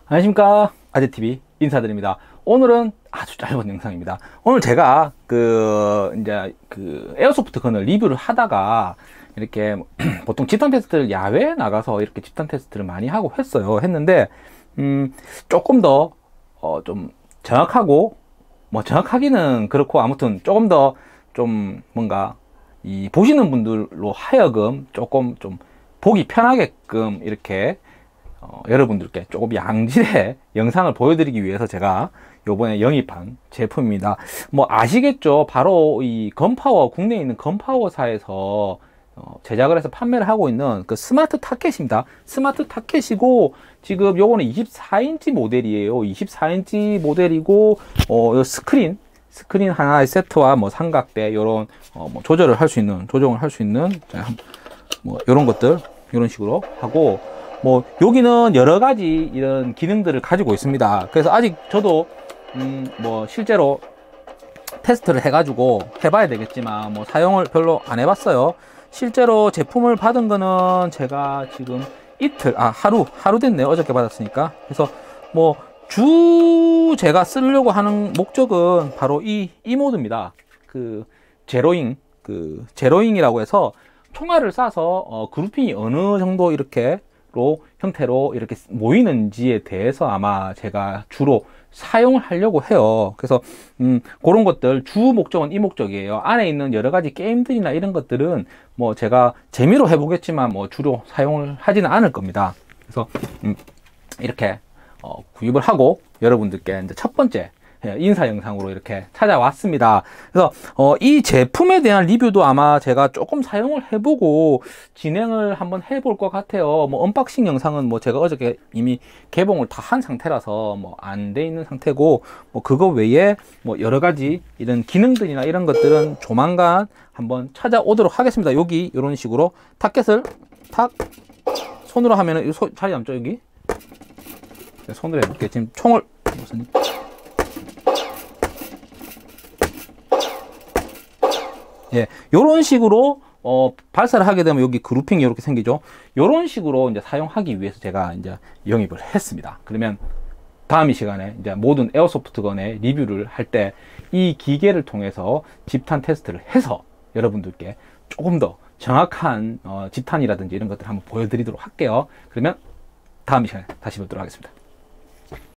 안녕하십니까, 아재TV 인사드립니다. 오늘은 아주 짧은 영상입니다. 오늘 제가 에어소프트 건을 리뷰를 하다가 이렇게 보통 집탄 테스트를 야외에 나가서 이렇게 집탄 테스트를 많이 하고 했는데 조금 더 좀 정확하고, 뭐 정확하기는 그렇고, 아무튼 조금 더 좀 뭔가 이 보시는 분들로 하여금 조금 좀 보기 편하게끔 이렇게 여러분들께 조금 양질의 영상을 보여드리기 위해서 제가 요번에 영입한 제품입니다. 뭐 아시겠죠? 바로 이 건파워, 국내에 있는 건파워사에서 제작을 해서 판매를 하고 있는 그 스마트 타켓입니다. 스마트 타켓이고, 지금 요거는 24인치 모델이에요. 24인치 모델이고, 요 스크린 하나의 세트와 뭐 삼각대, 요런 뭐 조정을 할 수 있는, 뭐 요런 것들, 요런 식으로 하고, 뭐 여기는 여러 가지 이런 기능들을 가지고 있습니다. 그래서 아직 저도 뭐 실제로 테스트를 해가지고 해봐야 되겠지만 뭐 사용을 별로 안 해봤어요. 실제로 제품을 받은 거는 제가 지금 하루 됐네요. 어저께 받았으니까. 그래서 뭐 제가 쓰려고 하는 목적은 바로 이 모드입니다. 그 제로잉이라고 해서 총알을 쏴서 그루핑이 어느 정도 형태로 이렇게 모이는지에 대해서 아마 제가 주로 사용을 하려고 해요. 그래서 그런 것들, 주 목적은 이 목적이에요. 안에 있는 여러 가지 게임들이나 이런 것들은 뭐 제가 재미로 해보겠지만 뭐 주로 사용을 하지는 않을 겁니다. 그래서 이렇게 구입을 하고 여러분들께 이제 첫 번째 인사 영상으로 이렇게 찾아왔습니다. 그래서 이 제품에 대한 리뷰도 아마 제가 조금 사용을 해보고 진행을 한번 해볼 것 같아요. 뭐 언박싱 영상은 뭐 제가 어저께 이미 개봉을 다 한 상태라서 뭐 안 돼 있는 상태고, 뭐 그거 외에 뭐 여러 가지 이런 기능들이나 이런 것들은 조만간 한번 찾아오도록 하겠습니다. 여기 이런 식으로 타켓을 탁 손으로 하면은 자리 잡죠. 여기 손으로 해볼게. 지금 총을 무슨 요런 식으로 발사를 하게 되면 여기 그루핑이 이렇게 생기죠. 요런 식으로 이제 사용하기 위해서 제가 이제 영입을 했습니다. 그러면 다음 이 시간에 이제 모든 에어소프트 건의 리뷰를 할 때 이 기계를 통해서 집탄 테스트를 해서 여러분들께 조금 더 정확한 집탄이라든지 이런 것들을 한번 보여드리도록 할게요. 그러면 다음 이 시간에 다시 뵙도록 하겠습니다.